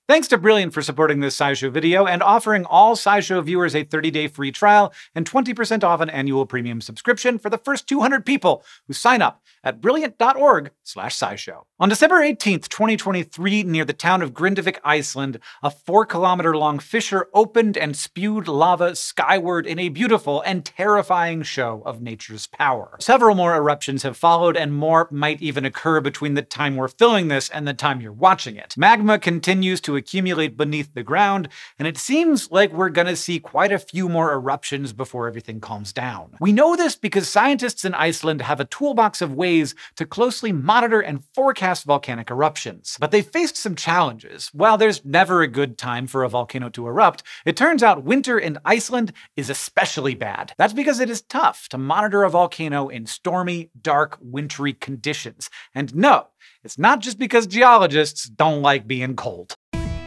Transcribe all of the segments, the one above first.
Thanks to Brilliant for supporting this SciShow video and offering all SciShow viewers a 30-day free trial and 20% off an annual premium subscription for the first 200 people who sign up at brilliant.org/SciShow. On December 18th, 2023, near the town of Grindavik, Iceland, a 4-kilometer-long fissure opened and spewed lava skyward in a beautiful and terrifying show of nature's power. Several more eruptions have followed, and more might even occur between the time we're filming this and the time you're watching it. Magma continues to accumulate beneath the ground, and it seems like we're gonna see quite a few more eruptions before everything calms down. We know this because scientists in Iceland have a toolbox of ways to closely monitor and forecast volcanic eruptions. But they faced some challenges. While there's never a good time for a volcano to erupt, it turns out winter in Iceland is especially bad. That's because it is tough to monitor a volcano in stormy, dark, wintry conditions. And no, it's not just because geologists don't like being cold.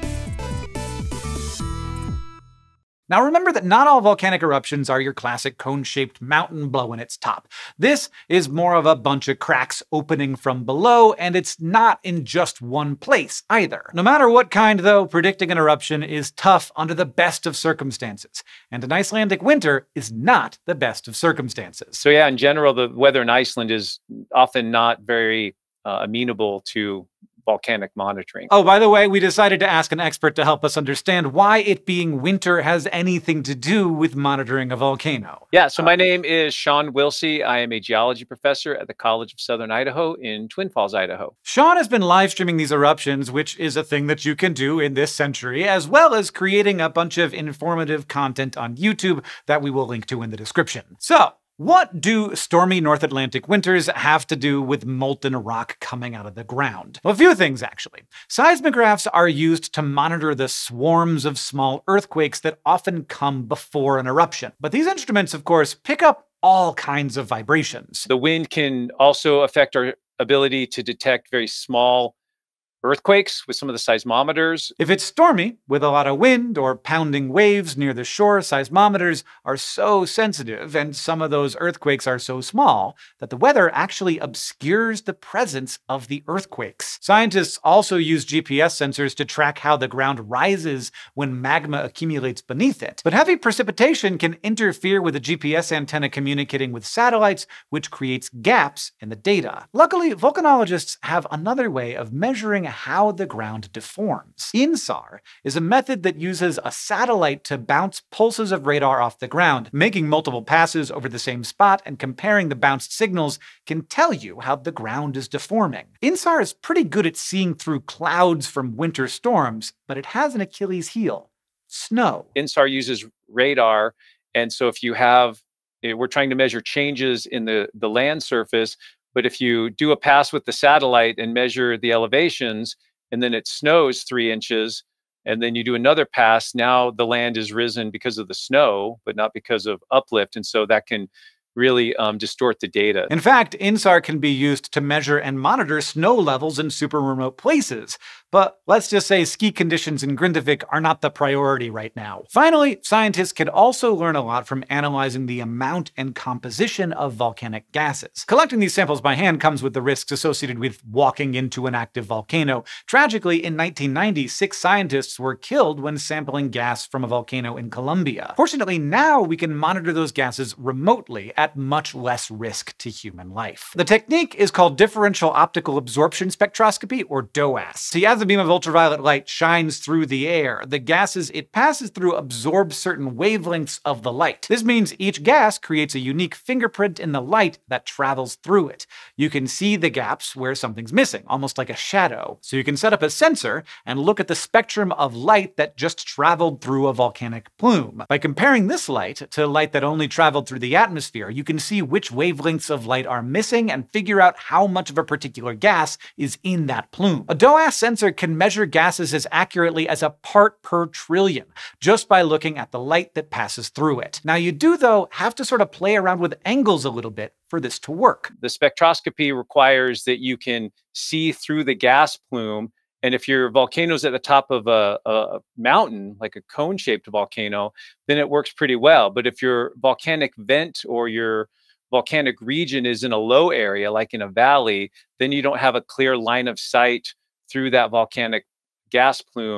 Now remember that not all volcanic eruptions are your classic cone-shaped mountain blowing its top. This is more of a bunch of cracks opening from below, and it's not in just one place either. No matter what kind, though, predicting an eruption is tough under the best of circumstances, and an Icelandic winter is not the best of circumstances. So yeah, in general, the weather in Iceland is often not very amenable to volcanic monitoring. Oh, by the way, we decided to ask an expert to help us understand why it being winter has anything to do with monitoring a volcano. Yeah, so my name is Sean Wilsey. I am a geology professor at the College of Southern Idaho in Twin Falls, Idaho. Sean has been live streaming these eruptions, which is a thing that you can do in this century, as well as creating a bunch of informative content on YouTube that we will link to in the description. So, what do stormy North Atlantic winters have to do with molten rock coming out of the ground? Well, a few things, actually. Seismographs are used to monitor the swarms of small earthquakes that often come before an eruption. But these instruments, of course, pick up all kinds of vibrations. The wind can also affect our ability to detect very small earthquakes with some of the seismometers. If it's stormy, with a lot of wind or pounding waves near the shore, seismometers are so sensitive, and some of those earthquakes are so small, that the weather actually obscures the presence of the earthquakes. Scientists also use GPS sensors to track how the ground rises when magma accumulates beneath it. But heavy precipitation can interfere with a GPS antenna communicating with satellites, which creates gaps in the data. Luckily, volcanologists have another way of measuring how the ground deforms. INSAR is a method that uses a satellite to bounce pulses of radar off the ground. Making multiple passes over the same spot and comparing the bounced signals can tell you how the ground is deforming. INSAR is pretty good at seeing through clouds from winter storms, but it has an Achilles heel: snow. INSAR uses radar, and so if you have, we're trying to measure changes in the land surface, but if you do a pass with the satellite and measure the elevations, and then it snows 3 inches, and then you do another pass, now the land is risen because of the snow, but not because of uplift. And so that can really distort the data. In fact, INSAR can be used to measure and monitor snow levels in super remote places. But let's just say ski conditions in Grindavik are not the priority right now. Finally, scientists can also learn a lot from analyzing the amount and composition of volcanic gases. Collecting these samples by hand comes with the risks associated with walking into an active volcano. Tragically, in 1990, 6 scientists were killed when sampling gas from a volcano in Colombia. Fortunately, now we can monitor those gases remotely at much less risk to human life. The technique is called differential optical absorption spectroscopy, or DOAS. See, as the beam of ultraviolet light shines through the air, the gases it passes through absorb certain wavelengths of the light. This means each gas creates a unique fingerprint in the light that travels through it. You can see the gaps where something's missing, almost like a shadow. So you can set up a sensor and look at the spectrum of light that just traveled through a volcanic plume. By comparing this light to light that only traveled through the atmosphere, you can see which wavelengths of light are missing and figure out how much of a particular gas is in that plume. A DOAS sensor can measure gases as accurately as a part per trillion, just by looking at the light that passes through it. Now you do, though, have to sort of play around with angles a little bit for this to work. The spectroscopy requires that you can see through the gas plume. And if your volcano's at the top of a mountain, like a cone-shaped volcano, then it works pretty well. But if your volcanic vent or your volcanic region is in a low area, like in a valley, then you don't have a clear line of sight through that volcanic gas plume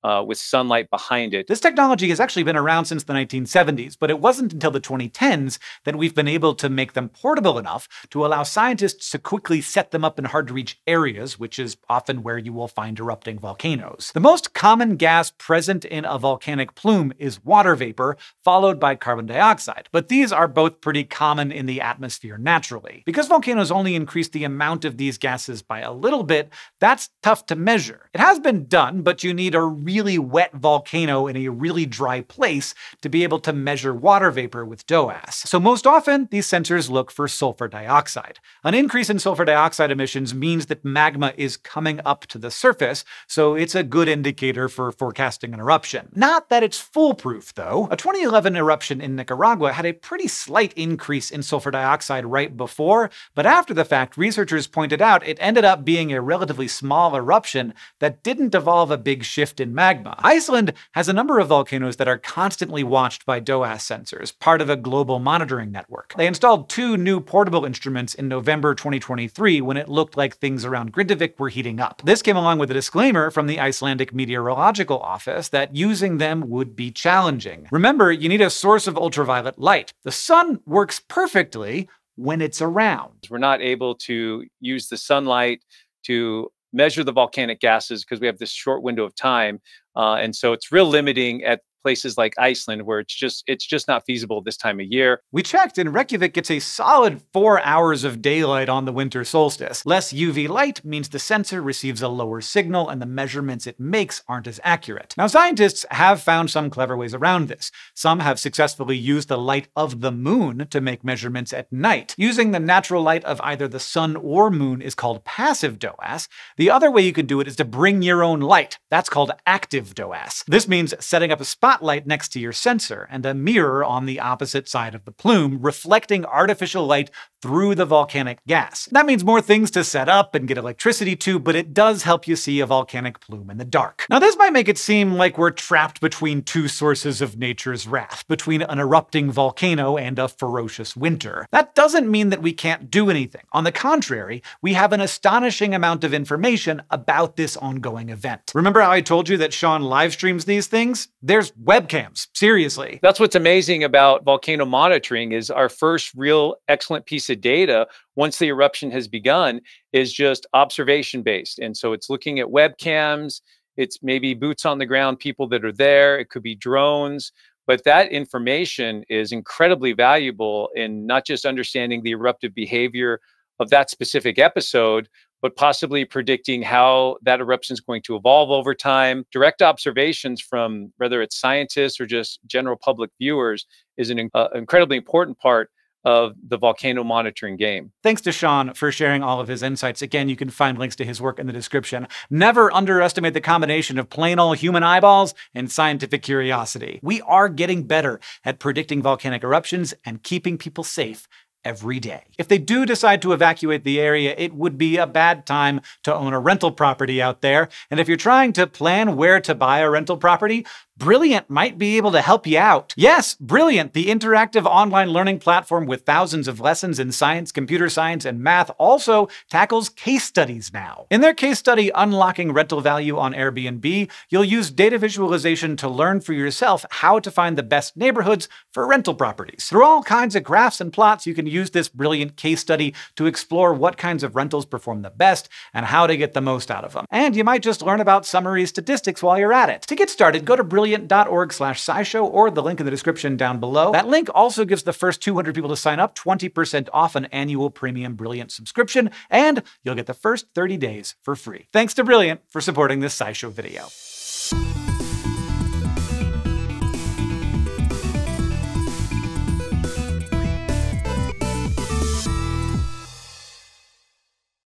with sunlight behind it. This technology has actually been around since the 1970s, but it wasn't until the 2010s that we've been able to make them portable enough to allow scientists to quickly set them up in hard-to-reach areas, which is often where you will find erupting volcanoes. The most common gas present in a volcanic plume is water vapor, followed by carbon dioxide, but these are both pretty common in the atmosphere naturally. Because volcanoes only increase the amount of these gases by a little bit, that's tough to measure. It has been done, but you need a really wet volcano in a really dry place to be able to measure water vapor with DOAS. So most often, these sensors look for sulfur dioxide. An increase in sulfur dioxide emissions means that magma is coming up to the surface, so it's a good indicator for forecasting an eruption. Not that it's foolproof, though. A 2011 eruption in Nicaragua had a pretty slight increase in sulfur dioxide right before, but after the fact, researchers pointed out it ended up being a relatively small eruption that didn't evolve a big shift in magma. Iceland has a number of volcanoes that are constantly watched by DOAS sensors, part of a global monitoring network. They installed 2 new portable instruments in November 2023 when it looked like things around Grindavik were heating up. This came along with a disclaimer from the Icelandic Meteorological Office that using them would be challenging. Remember, you need a source of ultraviolet light. The sun works perfectly when it's around. We're not able to use the sunlight to measure the volcanic gases because we have this short window of time. And so it's real limiting at places like Iceland, where it's just not feasible this time of year. We checked, and Reykjavik gets a solid 4 hours of daylight on the winter solstice. Less UV light means the sensor receives a lower signal, and the measurements it makes aren't as accurate. Now, scientists have found some clever ways around this. Some have successfully used the light of the moon to make measurements at night. Using the natural light of either the sun or moon is called passive DOAS. The other way you can do it is to bring your own light. That's called active DOAS. This means setting up a spotlight next to your sensor and a mirror on the opposite side of the plume, reflecting artificial light through the volcanic gas. That means more things to set up and get electricity to, but it does help you see a volcanic plume in the dark. Now, this might make it seem like we're trapped between 2 sources of nature's wrath, between an erupting volcano and a ferocious winter. That doesn't mean that we can't do anything. On the contrary, we have an astonishing amount of information about this ongoing event. Remember how I told you that Sean live streams these things? There's webcams, seriously. That's what's amazing about volcano monitoring is our first real excellent piece of data once the eruption has begun is just observation based. And so it's looking at webcams, it's maybe boots on the ground, people that are there, it could be drones, but that information is incredibly valuable in not just understanding the eruptive behavior of that specific episode, but possibly predicting how that eruption is going to evolve over time. Direct observations from whether it's scientists or just general public viewers is an incredibly important part of the volcano monitoring game. Thanks to Sean for sharing all of his insights. Again, you can find links to his work in the description. Never underestimate the combination of plain old human eyeballs and scientific curiosity. We are getting better at predicting volcanic eruptions and keeping people safe every day. If they do decide to evacuate the area, it would be a bad time to own a rental property out there. And if you're trying to plan where to buy a rental property, Brilliant might be able to help you out. Yes, Brilliant, the interactive online learning platform with thousands of lessons in science, computer science, and math, also tackles case studies now. In their case study, Unlocking Rental Value on Airbnb, you'll use data visualization to learn for yourself how to find the best neighborhoods for rental properties. Through all kinds of graphs and plots, you can use this Brilliant case study to explore what kinds of rentals perform the best and how to get the most out of them. And you might just learn about summary statistics while you're at it. To get started, go to brilliant.org/scishow or the link in the description down below. That link also gives the first 200 people to sign up 20% off an annual premium Brilliant subscription, and you'll get the first 30 days for free. Thanks to Brilliant for supporting this SciShow video.